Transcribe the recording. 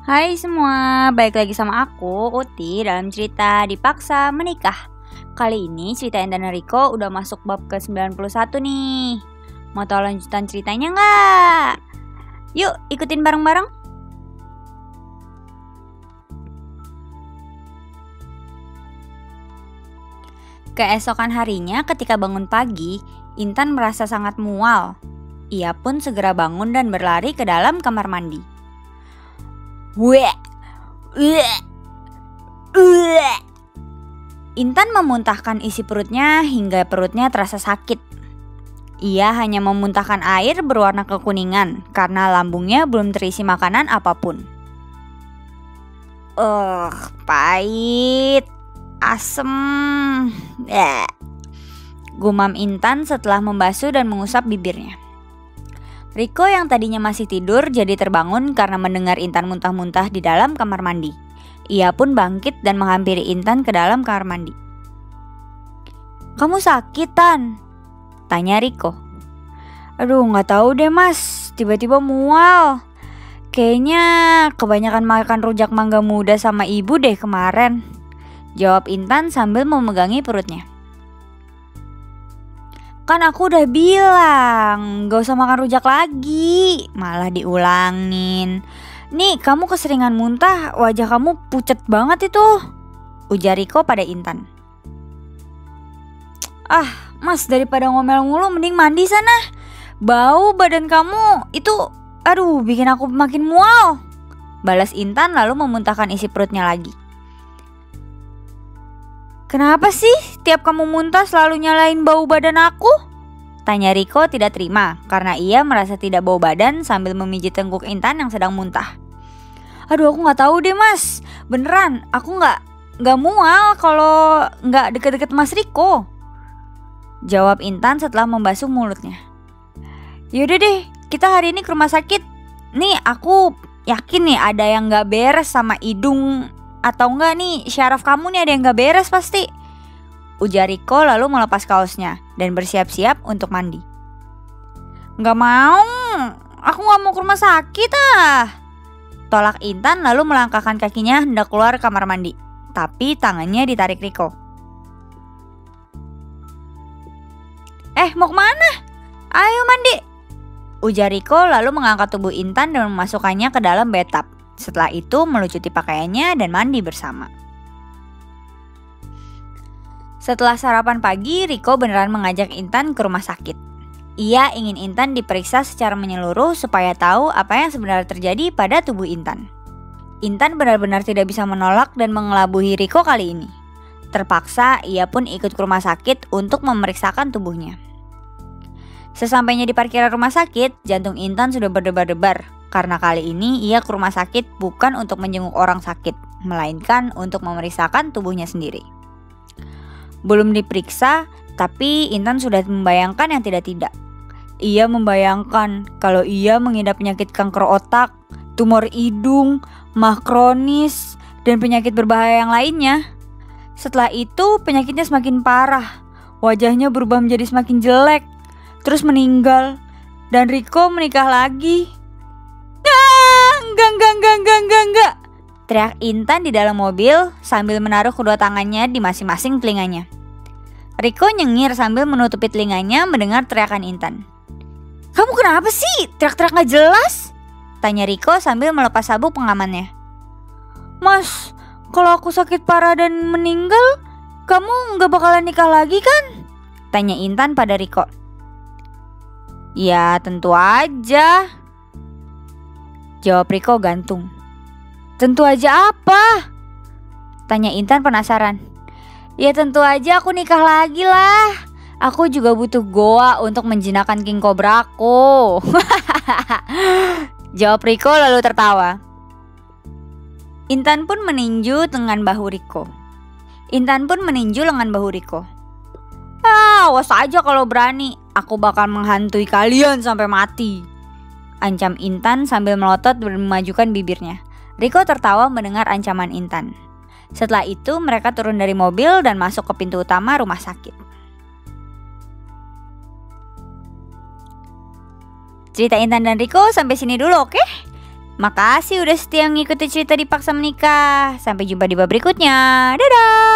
Hai semua, balik lagi sama aku, Uti, dalam cerita Dipaksa Menikah. Kali ini cerita Intan dan Riko udah masuk bab ke-91 nih. Mau tahu lanjutan ceritanya nggak? Yuk, ikutin bareng-bareng. Keesokan harinya ketika bangun pagi, Intan merasa sangat mual. Ia pun segera bangun dan berlari ke dalam kamar mandi. Intan memuntahkan isi perutnya hingga perutnya terasa sakit. Ia hanya memuntahkan air berwarna kekuningan karena lambungnya belum terisi makanan apapun. Pahit, asem. Gumam Intan setelah membasuh dan mengusap bibirnya. Riko yang tadinya masih tidur jadi terbangun karena mendengar Intan muntah-muntah di dalam kamar mandi. Ia pun bangkit dan menghampiri Intan ke dalam kamar mandi. "Kamu sakit, Tan?" tanya Riko. "Aduh, gak tahu deh mas, tiba-tiba mual. Kayaknya kebanyakan makan rujak mangga muda sama ibu deh kemarin," jawab Intan sambil memegangi perutnya. "Kan aku udah bilang gak usah makan rujak lagi," malah diulangin. "Nih kamu keseringan muntah, wajah kamu pucet banget itu," ujar Riko pada Intan. "Ah mas, daripada ngomel mulu mending mandi sana. Bau badan kamu itu, aduh bikin aku makin mual," balas Intan lalu memuntahkan isi perutnya lagi. "Kenapa sih tiap kamu muntah selalu nyalain bau badan aku?" tanya Riko tidak terima karena ia merasa tidak bau badan sambil memijit tengkuk Intan yang sedang muntah. "Aduh aku gak tahu deh mas, beneran aku gak mual kalau gak deket-deket mas Riko," jawab Intan setelah membasuh mulutnya. "Yaudah deh, kita hari ini ke rumah sakit. Nih aku yakin nih ada yang gak beres sama hidung. Atau enggak nih, syaraf kamu nih ada yang gak beres pasti," ujar Riko lalu melepas kaosnya dan bersiap-siap untuk mandi. "Gak mau, aku gak mau ke rumah sakit tolak Intan lalu melangkahkan kakinya hendak keluar kamar mandi. Tapi tangannya ditarik Riko. Mau kemana? Ayo mandi," ujar Riko lalu mengangkat tubuh Intan dan memasukkannya ke dalam bathtub. Setelah itu melucuti pakaiannya dan mandi bersama. Setelah sarapan pagi, Riko beneran mengajak Intan ke rumah sakit. Ia ingin Intan diperiksa secara menyeluruh supaya tahu apa yang sebenarnya terjadi pada tubuh Intan. Intan benar-benar tidak bisa menolak dan mengelabuhi Riko kali ini. Terpaksa ia pun ikut ke rumah sakit untuk memeriksakan tubuhnya. Sesampainya di parkiran rumah sakit, jantung Intan sudah berdebar-debar. Karena kali ini ia ke rumah sakit bukan untuk menjenguk orang sakit, melainkan untuk memeriksakan tubuhnya sendiri. Belum diperiksa, tapi Intan sudah membayangkan yang tidak-tidak. Ia membayangkan kalau ia mengidap penyakit kanker otak, tumor hidung, mah kronis, dan penyakit berbahaya yang lainnya. Setelah itu penyakitnya semakin parah, wajahnya berubah menjadi semakin jelek, terus meninggal, dan Riko menikah lagi. Enggak, teriak Intan di dalam mobil sambil menaruh kedua tangannya di masing-masing telinganya. Riko nyengir sambil menutupi telinganya mendengar teriakan Intan. "Kamu kenapa sih? Teriak-teriak gak jelas?" tanya Riko sambil melepas sabuk pengamannya. "Mas, kalau aku sakit parah dan meninggal, kamu gak bakalan nikah lagi kan?" tanya Intan pada Riko. "Ya tentu aja," jawab Riko gantung. "Tentu aja apa?" tanya Intan penasaran. "Ya tentu aja aku nikah lagi lah. Aku juga butuh goa untuk menjinakkan king cobra aku," jawab Riko lalu tertawa. Intan pun meninju lengan bahu Riko. "Awas aja kalau berani, aku bakal menghantui kalian sampai mati," ancam Intan sambil melotot dan memajukan bibirnya. Riko tertawa mendengar ancaman Intan. Setelah itu mereka turun dari mobil dan masuk ke pintu utama rumah sakit. Cerita Intan dan Riko sampai sini dulu, oke? Makasih udah setia ngikutin cerita Dipaksa Menikah. Sampai jumpa di bab berikutnya. Dadah!